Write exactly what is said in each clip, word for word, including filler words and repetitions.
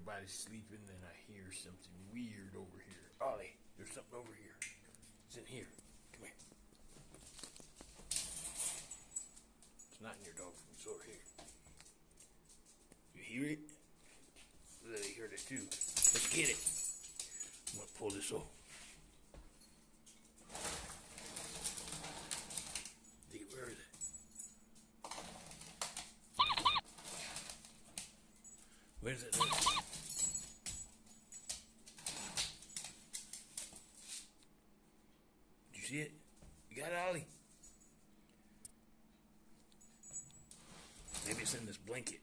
everybody's sleeping, then I hear something weird over here. Ollie, there's something over here. It's in here. Come here. It's not in your dog food. It's over here. You hear it? Lily heard it too. Let's get it. I'm gonna pull this off. Where is it? Where is it? Did you see it? You got it, Ollie? Maybe it's in this blanket.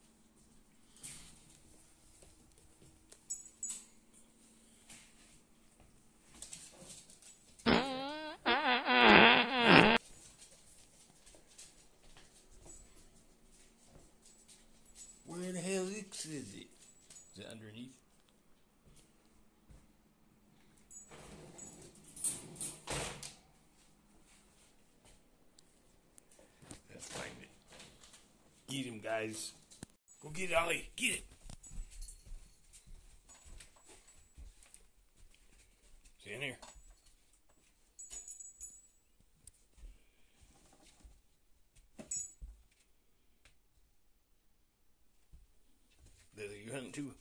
Where the hell is it? Is it underneath? Let's find it. Get him, guys. Go get it, Ollie. Get it. It's in here. Lily, you hunting too?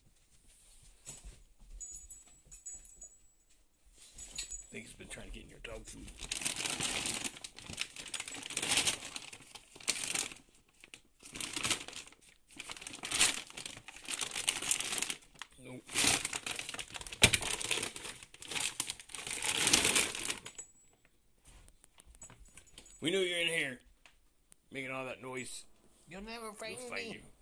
I think it's been trying to get in your dog food. Nope. We knew you were in here, making all that noise. You'll never find We'll find me. you.